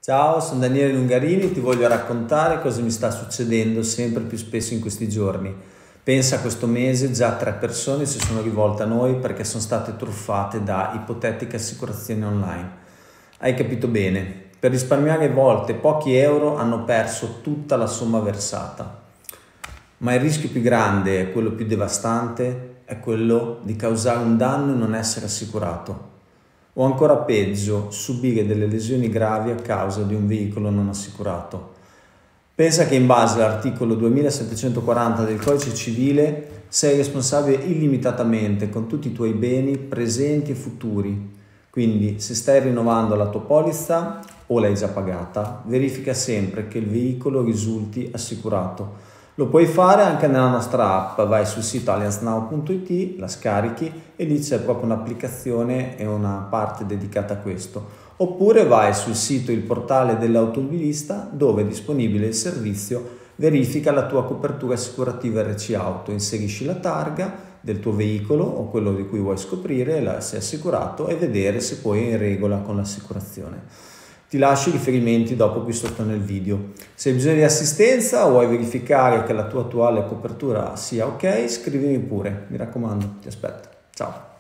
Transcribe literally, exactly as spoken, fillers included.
Ciao, sono Daniele Lungarini, ti voglio raccontare cosa mi sta succedendo sempre più spesso in questi giorni. Pensa, questo mese già tre persone si sono rivolte a noi perché sono state truffate da ipotetiche assicurazioni online. Hai capito bene, per risparmiare volte pochi euro hanno perso tutta la somma versata. Ma il rischio più grande, quello più devastante, è quello di causare un danno e non essere assicurato. O ancora peggio, subire delle lesioni gravi a causa di un veicolo non assicurato. Pensa che in base all'articolo duemilasettecentoquaranta del Codice Civile sei responsabile illimitatamente con tutti i tuoi beni presenti e futuri. Quindi, se stai rinnovando la tua polizza o l'hai già pagata, verifica sempre che il veicolo risulti assicurato. Lo puoi fare anche nella nostra app, vai sul sito allianz now punto it, la scarichi e lì c'è proprio un'applicazione e una parte dedicata a questo. Oppure vai sul sito Il Portale dell'Automobilista, dove è disponibile il servizio verifica la tua copertura assicurativa R C Auto, inserisci la targa del tuo veicolo o quello di cui vuoi scoprire se è assicurato e vedere se poi è in regola con l'assicurazione. Ti lascio i riferimenti dopo qui sotto nel video. Se hai bisogno di assistenza o vuoi verificare che la tua attuale copertura sia ok, scrivimi pure, mi raccomando, ti aspetto. Ciao!